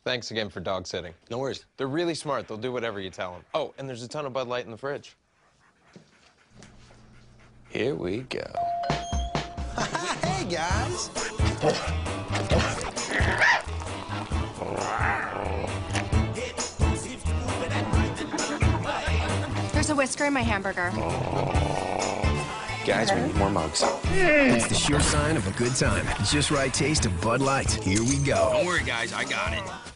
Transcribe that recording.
Thanks again for dog sitting. No worries. They're really smart. They'll do whatever you tell them. Oh, and there's a ton of Bud Light in the fridge. Here we go. Hey, guys. There's a whisker in my hamburger. Guys, we need more mugs. It's the sure sign of a good time. Just right taste of Bud Light. Here we go. Don't worry, guys. I got it.